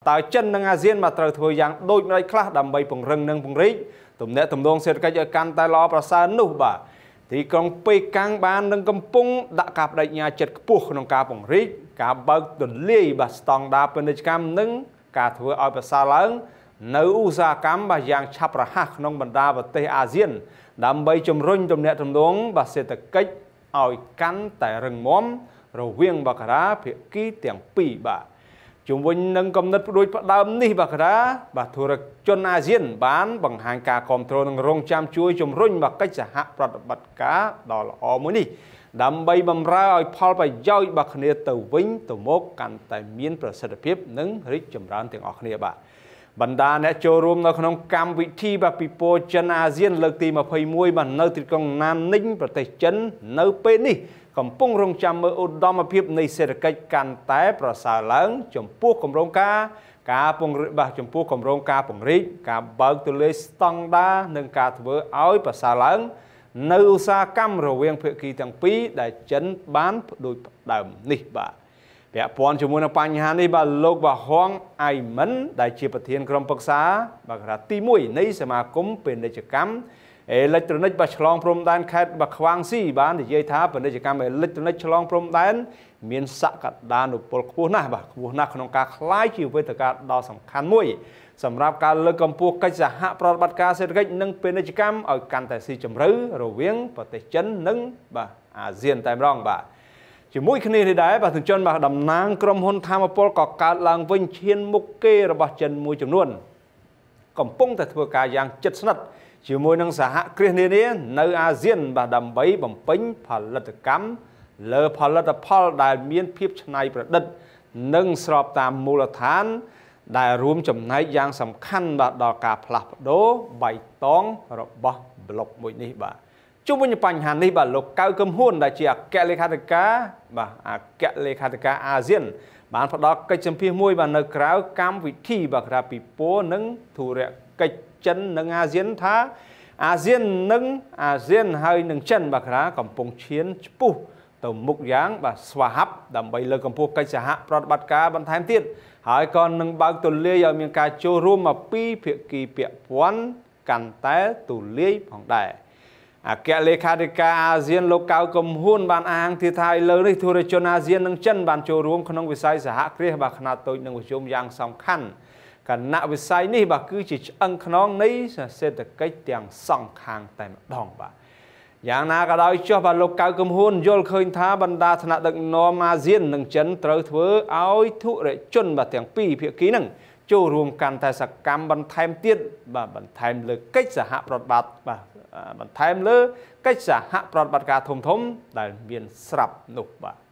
តើចិននិងអាស៊ានមកត្រូវធ្វើយ៉ាងដូចម្តេចខ្លះដើម្បីពង្រឹងនិងពង្រីកទំនាក់ទំនងសេដ្ឋកិច្ចឲ្យកាន់តែល្អប្រសើរនោះបាទទីក្រុងប៉េកាំងបាននឹងកំពុងដាក់ការបដិញ្ញាចិត្តខ្ពស់ក្នុងការពង្រីកការបើកទលាយបាទស្តង់ដារពាណិជ្ជកម្មនិងការធ្វើឲ្យប្រសើរឡើងនៅឧស្សាហកម្មបាទយ៉ាងឆាប់រហ័សក្នុងបណ្ដាប្រទេសអាស៊ានដើម្បីជំរុញទំនាក់ទំនងបាទសេដ្ឋកិច្ចឲ្យកាន់តែរឹងមាំរវាងបករាភាគីទាំងពីរបាទជុំវិញនឹងគំនិតផ្ដួចផ្ដើមនេះបករាបាទធុរជនអាស៊ានបានបង្ហាញការគ្រប់គ្រងនិងរងចាំជួយជំរុញបកិច្ចសហប្រតិបត្តិការដ៏ល្អមួយនេះដើម្បីបម្រើឲ្យផលប្រយោជន៍របស់គ្នាទៅវិញទៅមកកាន់តែមានប្រសិទ្ធភាពនិងរីកចម្រើនទាំងអស់គ្នាបាទបណ្ដាអ្នកចូលរួមនៅក្នុងកម្មវិធីបាទពិព័រណ៍ចិនអាស៊ានលើកទី21បាទនៅទីក្រុងណាននីងប្រទេសចិននៅពេលនេះកំពុងរងចាំមើលឧត្តមភាពនៃសេដ្ឋកិច្ចកាន់តែប្រសើរឡើងចំពោះគម្រោងការពង្រីកបាទចំពោះគម្រោងការពង្រីកការបើកទូលាយស្តង់ដារនិងការធ្វើឲ្យប្រសើរឡើងនៅឧស្សាហកម្មរវាងភាគីទាំងពីរដែលចិនបានផ្ដួចផ្ដើមនេះបាទពាក់ព័ន្ធជាមួយនឹងបញ្ហានេះបាទលោកវ៉ាហងអៃមិនដែលជាប្រធានក្រុមប្រឹក្សាបាទទី1នៃសមាគមពាណិជ្ជកម្មអេឡិចត្រូនិកបាទឆ្លងព្រំដែនខេត្តបាខ្វាងស៊ីបាននិយាយថាពាណិជ្ជកម្មអេឡិចត្រូនិកឆ្លងព្រំដែនមានសក្តានុពលខ្ពស់ណាស់បាទខ្ពស់ណាស់ក្នុងការคล้ายជាវេទិកាដ៏សំខាន់មួយសម្រាប់ការលើកកម្ពស់កិច្ចសហប្រតិបត្តិការសេដ្ឋកិច្ចនិងពាណិជ្ជកម្មឲ្យកាន់តែស៊ីជម្រៅរវាងប្រទេសចិននិងបាទអាស៊ានតែម្ដងបាទជាមួយគ្នានេះដែរបាទទញ្ជនបាទតំណាងក្រុមហ៊ុនថាមពលក៏កើតឡើងវិញឈានមុខគេរបស់ចិនមួយចំនួនកំពុងតែធ្វើការយ៉ាងជិតស្និទ្ធជាមួយនឹងសហគ្រាសនានានៅអាស៊ានបាទដើម្បីបំពេញផលិតកម្មលើផលិតផលដែលមានភាពច្នៃប្រឌិតនិងស្របតាមមូលដ្ឋានដែលរួមចំណែកយ៉ាងសំខាន់បាទដល់ការផ្លាស់ប្ដូរបៃតងរបស់ប្លុកមួយនេះបាទជុំវិញបញ្ហានេះបាទលោកកៅកឹមហ៊ុនដែលជាអគ្គលេខាធិការបាទអគ្គលេខាធិការអាស៊ានបានផ្ដល់កិច្ចសម្ភាសន៍មួយបាទនៅក្រៅកម្មវិធីបាទក្រៅពិព័រណ៍និងធុរកិច្ចចិននិងអាស៊ានថាអាស៊ាននិងអាស៊ានហើយនឹងចិនបាទក្រៅកំពុងឈានឆ្ពោះទៅមុខយ៉ាងបាទស្វាហាប់ដើម្បីលើកកម្ពស់កិច្ចសហប្រតិបត្តិការបន្ថែមទៀតហើយក៏នឹងបើកទូលាយឲ្យមានការចូលរួមមកពីភាគីពាក់ព័ន្ធកាន់តែទូលាយផងដែរអគ្គលេខាធិការអាស៊ានលោកកៅកឹមហ៊ុនបានអាងទៀតថាឥឡូវនេះធុរជនអាស៊ាននិងចិនបានចូលរួមក្នុងវិស័យសហគ្រាសបាទខ្នាតតូចនិងមធ្យមយ៉ាងសំខាន់គណៈវិស័យនេះបាទគឺជាឆ្អឹងខ្នងនៃសេដ្ឋកិច្ចទាំងសងខាងតែម្ដងបាទយ៉ាងណាក៏ដោយចុះបាទលោកកៅកឹមហ៊ុនយល់ឃើញថាបណ្ដាថ្នាក់ដឹកនាំអាស៊ាននិងចិនត្រូវធ្វើឲ្យធុរជនបាទទាំងពីរភាគីហ្នឹងចូលរួមកាន់តែសកម្មបន្ថែមទៀតបាទបន្ថែមលើកិច្ចសហប្រតិបត្តិបាទបន្ថែមលើកិច្ចសហប្រតិបត្តិការធំៗដែលមានស្រាប់នោះបាទ